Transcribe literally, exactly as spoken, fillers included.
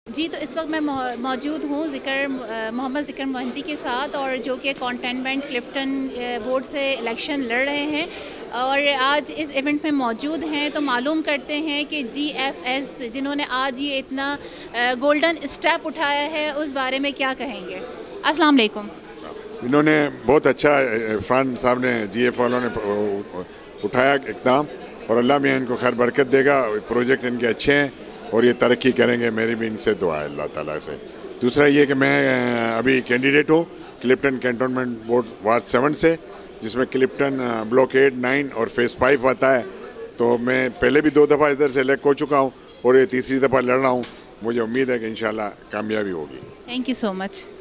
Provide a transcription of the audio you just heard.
जी, तो इस वक्त मैं मौ- मौजूद हूँ ज़िक्र मोहम्मद ज़िक्र मोहंती के साथ, और जो कि कंटेनमेंट क्लिफ्टन बोर्ड से इलेक्शन लड़ रहे हैं और आज इस इवेंट में मौजूद हैं। तो मालूम करते हैं कि जी एफ एस जिन्होंने आज ये इतना गोल्डन स्टेप उठाया है, उस बारे में क्या कहेंगे। अस्सलाम वालेकुम। इन्होंने बहुत अच्छा, इरफान साहब ने, जी एफ वालों ने उठाया इकदाम, और अल्लाह में इनको खैर बरकत देगा। प्रोजेक्ट इनके अच्छे हैं और ये तरक्की करेंगे, मेरी भी इनसे दुआ है अल्लाह ताला से। दूसरा ये कि मैं अभी कैंडिडेट हूँ Clifton cantonment board ward seven से, जिसमें क्लिफ्टन ब्लॉक एट नाइन और फेज़ फाइव आता है। तो मैं पहले भी दो दफ़ा इधर से इलेक्ट हो चुका हूँ और ये तीसरी दफ़ा लड़ रहा हूँ। मुझे उम्मीद है कि इंशाल्लाह कामयाबी होगी। Thank you so much.